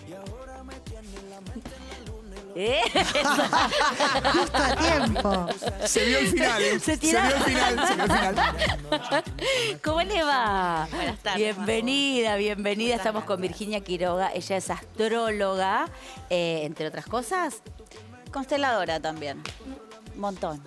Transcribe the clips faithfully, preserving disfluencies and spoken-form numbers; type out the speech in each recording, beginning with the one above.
¿Eh? Justo a tiempo. Se vio el final, ¿eh? Se Se tira- vio el final, se vio el final. ¿Cómo le va? Buenas tardes, Bienvenida, bienvenida. Muchas Estamos con gracias. Virginia Quiroga. Ella es astróloga, eh, entre otras cosas. Consteladora también. Un montón.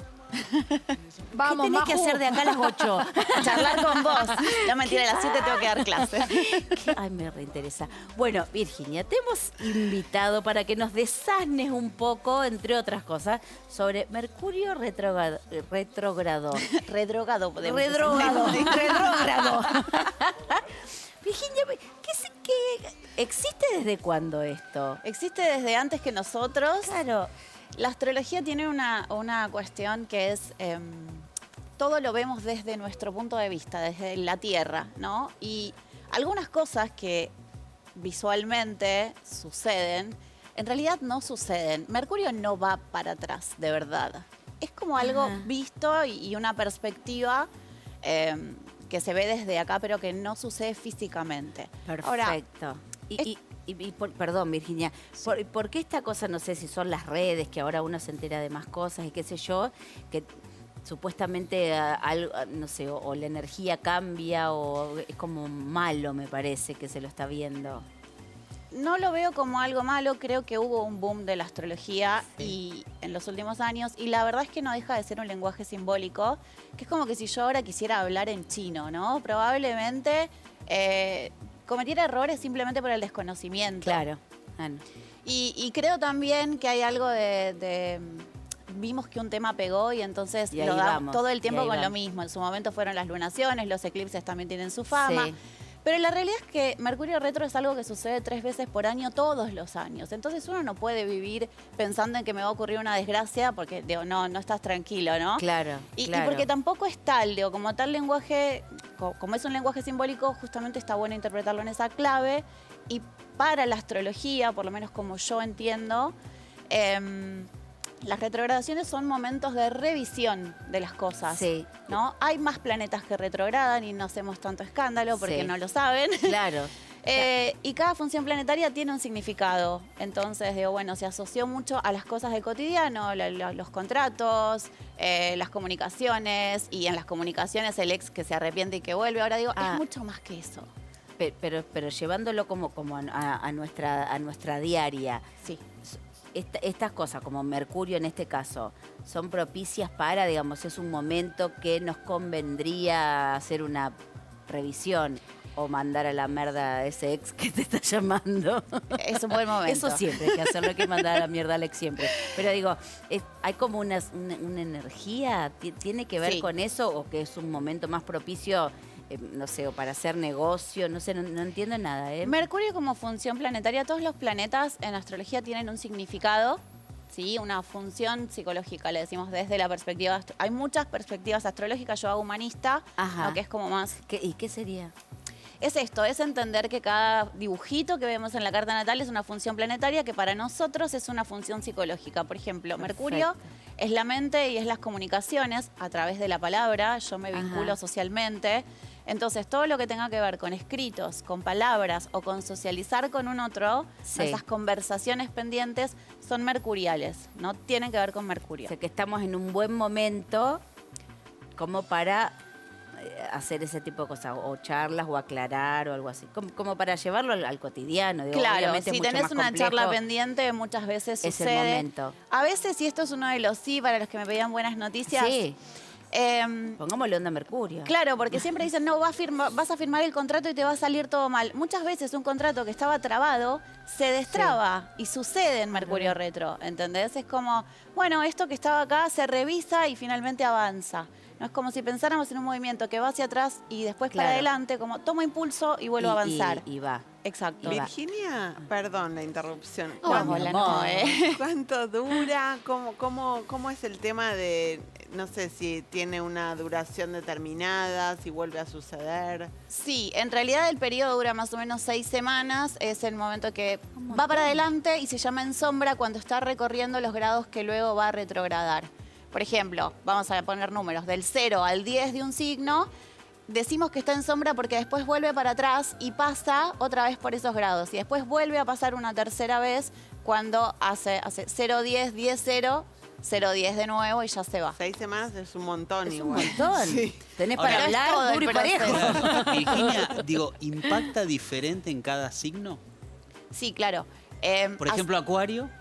Vamos, ¿Qué tenés que Maju. hacer de acá a las ocho? Charlar con vos. No, mentira, a las siete tengo que dar clase. ¿Qué? Ay, me reinteresa. Bueno, Virginia, te hemos invitado para que nos desasnes un poco, entre otras cosas, sobre Mercurio retrogrado. retrogrado. Redrogado podemos decir. Redrogado. Redrógrado. Virginia, ¿qué, se- qué- ¿existe desde cuándo esto? Existe desde antes que nosotros. Claro. La astrología tiene una, una cuestión que es, eh, todo lo vemos desde nuestro punto de vista, desde la Tierra, ¿no? Y algunas cosas que visualmente suceden, en realidad no suceden. Mercurio no va para atrás, de verdad. Es como algo Ajá. visto y, y una perspectiva eh, que se ve desde acá, pero que no sucede físicamente. Ahora, Perfecto. Y, es- y- y- y por- perdón, Virginia, por, por qué esta cosa, no sé si son las redes, que ahora uno se entera de más cosas y qué sé yo, que supuestamente ah, algo, ah, no sé, o, o la energía cambia o es como malo, me parece, que se lo está viendo. no lo veo como algo malo, creo que hubo un boom de la astrología Sí. y en los últimos años, y la verdad es que no deja de ser un lenguaje simbólico, que es como que si yo ahora quisiera hablar en chino, ¿no? Probablemente eh, cometiera errores simplemente por el desconocimiento. Claro. Ah, no. Y, y creo también que hay algo de, de- vimos que un tema pegó y entonces Y ahí lo damos vamos, todo el y tiempo ahí con lo vamos. mismo. En su momento fueron las lunaciones, los eclipses también tienen su fama. Sí. Pero la realidad es que Mercurio retro es algo que sucede tres veces por año, todos los años. Entonces uno no puede vivir pensando en que me va a ocurrir una desgracia porque, digo, no, no estás tranquilo, ¿no? Claro, Y, y claro. porque tampoco es tal, digo, como tal lenguaje, co- como es un lenguaje simbólico, justamente está bueno interpretarlo en esa clave. Y para la astrología, por lo menos como yo entiendo, em, las retrogradaciones son momentos de revisión de las cosas. Sí. ¿No? Hay más planetas que retrogradan y no hacemos tanto escándalo porque Sí. no lo saben. Claro. Eh, y cada función planetaria tiene un significado. Entonces, digo, bueno, se asoció mucho a las cosas del cotidiano, la- la- los contratos, eh, las comunicaciones, y en las comunicaciones el ex que se arrepiente y que vuelve. Ahora digo, Ah. es mucho más que eso. Pe- Pero, pero llevándolo como, como a, a nuestra, a nuestra diaria. Sí. Esta- estas cosas, como Mercurio en este caso, son propicias para, digamos, es un momento que nos convendría hacer una revisión o mandar a la mierda a ese ex que te está llamando. Es un buen momento. Eso siempre hay que hacerlo, hay que mandar a la mierda al ex siempre. Pero digo, es- hay como una, una, una energía, ti- ¿tiene que ver Sí. con eso o que es un momento más propicio, eh, no sé, o para hacer negocio? No sé, no, no entiendo nada, ¿eh? Mercurio como función planetaria, todos los planetas en astrología tienen un significado, ¿sí? Una función psicológica, le decimos desde la perspectiva. astro- Hay muchas perspectivas astrológicas, yo hago humanista, Ajá. ¿no? Que es como más. ¿Qué- ¿Y qué sería? Es esto, es entender que cada dibujito que vemos en la carta natal es una función planetaria que para nosotros es una función psicológica. Por ejemplo, Perfecto. Mercurio es la mente y es las comunicaciones a través de la palabra, yo me Ajá. vinculo socialmente. Entonces, todo lo que tenga que ver con escritos, con palabras o con socializar con un otro, Sí. esas conversaciones pendientes son mercuriales, no tienen que ver con O Mercurio. sea, que estamos en un buen momento como para eh, hacer ese tipo de cosas, o charlas, o aclarar, o algo así. Como, como para llevarlo al, al cotidiano. Digo, Claro, obviamente es si mucho tenés más una complejo, charla pendiente, muchas veces es el sucede. momento. A veces, y esto es uno de los sí para los que me pedían buenas noticias. Sí, em, pongámosle onda a Mercurio. claro, porque siempre dicen, no, vas a, firma- vas a firmar el contrato y te va a salir todo mal. Muchas veces un contrato que estaba trabado se destraba y sucede en Mercurio retro, ¿entendés? Es como, bueno, esto que estaba acá se revisa y finalmente avanza. No es como si pensáramos en un movimiento que va hacia atrás y después para Claro. adelante, como tomo impulso y vuelvo Y- a avanzar. Y, y va. Exacto. Y va. Virginia, perdón la interrupción. No, ¿Cuánto, hola, no, ¿eh? cuánto dura? ¿Cómo, cómo, ¿Cómo es el tema de, no sé si tiene una duración determinada, si vuelve a suceder? Sí, en realidad el periodo dura más o menos seis semanas. Es el momento que va para adelante y se llama en sombra cuando está recorriendo los grados que luego va a retrogradar. Por ejemplo, vamos a poner números, del cero al diez de un signo, decimos que está en sombra porque después vuelve para atrás y pasa otra vez por esos grados. Y después vuelve a pasar una tercera vez cuando hace, hace cero, diez, diez, cero, cero, diez de nuevo y ya se va. Seis semanas es un montón Es un igual. montón. Sí. Tenés Ahora, para es todo hablar el duro y parejo. proceso. Virginia, digo, ¿impacta diferente en cada signo? Sí, claro. Eh, Por as- ejemplo, Acuario.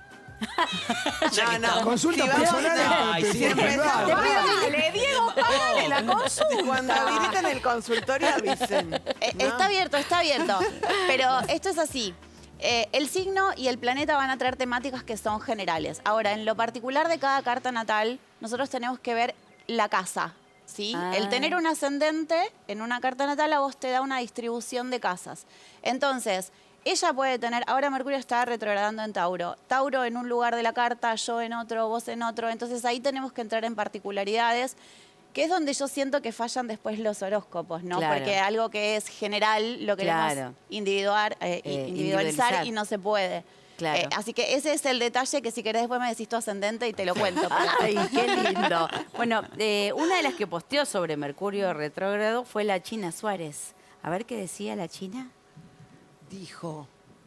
Ya No, que no. estamos. Consulta Si vamos- personal. Ay, te- sí. te- Empezamos. te- Dale, Diego, págale la consulta. Cuando habiliten el consultorio avisen. Eh, ¿no? Está abierto, está abierto. Pero esto es así. Eh, el signo y el planeta van a traer temáticas que son generales. Ahora, en lo particular de cada carta natal, nosotros tenemos que ver la casa, ¿sí? Ah. El tener un ascendente en una carta natal a vos te da una distribución de casas. Entonces, ella puede tener, ahora Mercurio está retrogradando en Tauro. Tauro en un lugar de la carta, yo en otro, vos en otro. Entonces ahí tenemos que entrar en particularidades, que es donde yo siento que fallan después los horóscopos, ¿no? Claro. Porque algo que es general lo queremos Claro. individuar, eh, Eh, individualizar, individualizar. y no se puede. Claro. Eh, así que ese es el detalle que si querés después me decís tu ascendente y te lo cuento. Ay, qué lindo. Bueno, eh, una de las que posteó sobre Mercurio retrógrado fue la China Suárez. A ver qué decía la China. Dijo,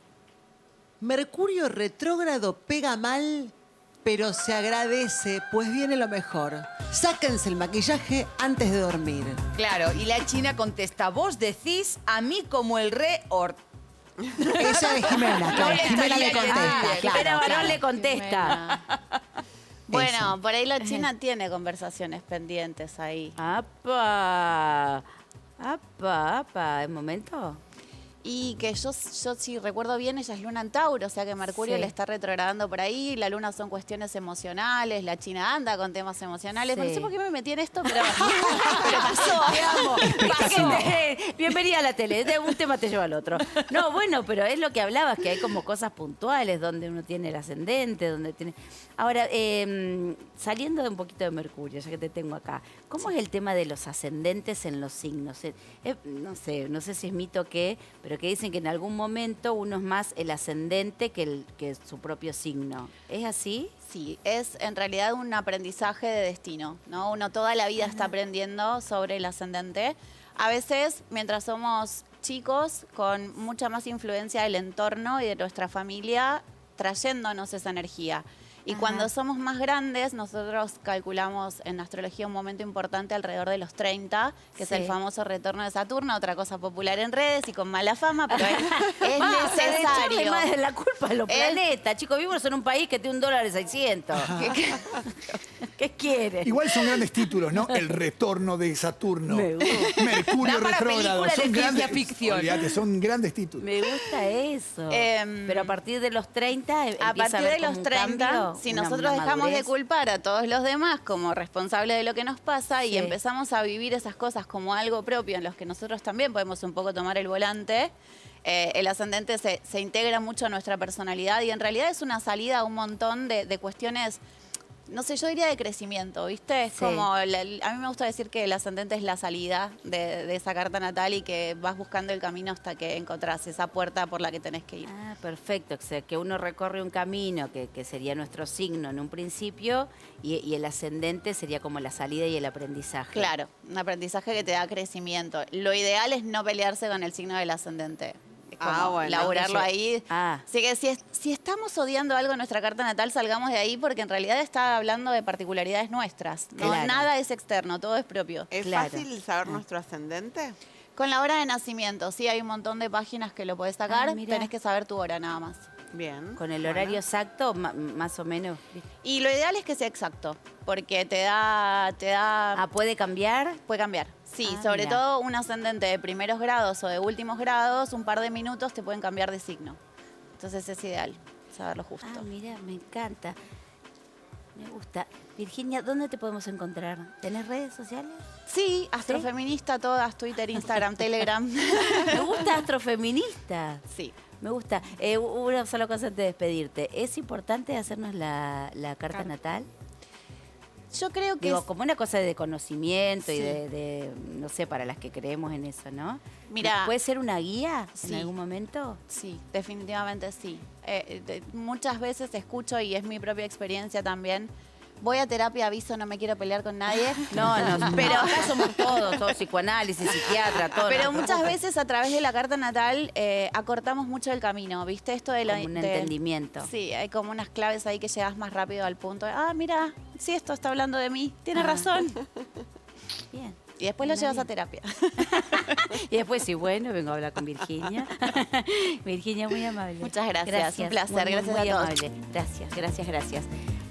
Mercurio retrógrado pega mal, pero se agradece, pues viene lo mejor. Sáquense el maquillaje antes de dormir. Claro, y la China contesta, vos decís a mí como el re or... Esa es Jimena, claro. No, Jimena le estaría contesta, bien. claro, Jimena Barón claro. le contesta. Bueno, Eso. por ahí la China tiene conversaciones pendientes ahí. ¡Apa! ¡Apa, apa! ¿En momento? Y que yo, yo si recuerdo bien, ella es luna en Tauro, o sea que Mercurio Sí. le está retrogradando por ahí, la luna son cuestiones emocionales, la China anda con temas emocionales. Sí. No sé por qué me metí en esto, pero, pero pasó. Paquete. Bienvenida a la tele. De un tema te lleva al otro. No, bueno, pero es lo que hablabas, que hay como cosas puntuales donde uno tiene el ascendente, donde tiene... Ahora, eh, saliendo de un poquito de Mercurio, ya que te tengo acá, ¿cómo es el tema de los ascendentes en los signos? Eh, eh, no sé, no sé si es mito o qué, pero que dicen que en algún momento uno es más el ascendente que, el, que su propio signo. ¿Es así? Sí, es en realidad un aprendizaje de destino, ¿no? Uno toda la vida está aprendiendo sobre el ascendente. A veces, mientras somos chicos, con mucha más influencia del entorno y de nuestra familia, trayéndonos esa energía. Y Ajá. cuando somos más grandes, nosotros calculamos en astrología un momento importante alrededor de los treinta, que Sí. es el famoso retorno de Saturno, otra cosa popular en redes y con mala fama, pero es, es Basta de echarle necesario. más la culpa a los Es- planetas. Chicos, vivimos en un país que tiene un dólar de seiscientos. ¿Qué, qué quieren? Igual son grandes títulos, ¿no? El retorno de Saturno. Me gusta. Mercurio Da para retrógrado. película de Son ciencia grandes, ficción. olvídate, son grandes títulos. Me gusta eso. Em, Pero a partir de los treinta A empieza a partir haber de como los un treinta, cambio, si una- nosotros una dejamos de madurez. culpar a todos los demás como responsables de lo que nos pasa Sí. y empezamos a vivir esas cosas como algo propio en los que nosotros también podemos un poco tomar el volante, eh, el ascendente se, se integra mucho a nuestra personalidad y en realidad es una salida a un montón de, de cuestiones, no sé, yo diría de crecimiento, ¿viste? Es Sí. como, la- a mí me gusta decir que el ascendente es la salida de, de esa carta natal y que vas buscando el camino hasta que encontrás esa puerta por la que tenés que ir. Ah, perfecto. O sea, que uno recorre un camino que, que sería nuestro signo en un principio y, y el ascendente sería como la salida y el aprendizaje. Claro, un aprendizaje que te da crecimiento. Lo ideal es no pelearse con el signo del ascendente. Es como Ah, bueno. laburarlo Que yo- ahí. Ah. Así que si, es- si estamos odiando algo en nuestra carta natal, salgamos de ahí porque en realidad está hablando de particularidades nuestras. ¿no? Claro. Nada es externo, todo es propio. ¿Es Claro. fácil saber nuestro ascendente? Con la hora de nacimiento, sí, hay un montón de páginas que lo podés sacar. Ah, mirá. Tenés que saber tu hora nada más. Bien. Con el Bueno. horario exacto, ma- más o menos. Y lo ideal es que sea exacto, porque te da, te da Ah, ¿puede cambiar? puede cambiar. Sí, Ah, sobre mira. todo un ascendente de primeros grados o de últimos grados, un par de minutos te pueden cambiar de signo. Entonces es ideal saberlo justo. Ah, mira, me encanta. Me gusta. Virginia, ¿dónde te podemos encontrar? ¿Tenés redes sociales? Sí, astrofeminista todas, Twitter, Instagram, Telegram. Me gusta Astrofeminista. Sí. Me gusta. Eh, una sola cosa antes de despedirte. ¿Es importante hacernos la, la carta natal? Yo creo que Digo, es- como una cosa de conocimiento y Sí. de, de, no sé, para las que creemos en eso, ¿no? Mira. ¿Puede ser una guía Sí. en algún momento? sí, definitivamente sí. Eh, de- muchas veces escucho, y es mi propia experiencia también, voy a terapia, aviso, no me quiero pelear con nadie. No, no, pero acá somos todos, todos psicoanálisis, psiquiatra, todo. Pero muchas veces a través de la carta natal eh, acortamos mucho el camino, ¿viste? Esto de lo Como un de- entendimiento. Sí, hay como unas claves ahí que llegas más rápido al punto de, ah, mira, sí, esto está hablando de mí, tiene razón. Bien. Y después lo Bueno, llevas bien. a terapia. Y después, sí, bueno, vengo a hablar con Virginia. Virginia, muy amable. Muchas gracias, un placer, muy, gracias muy a todos. amable. Gracias, gracias, gracias.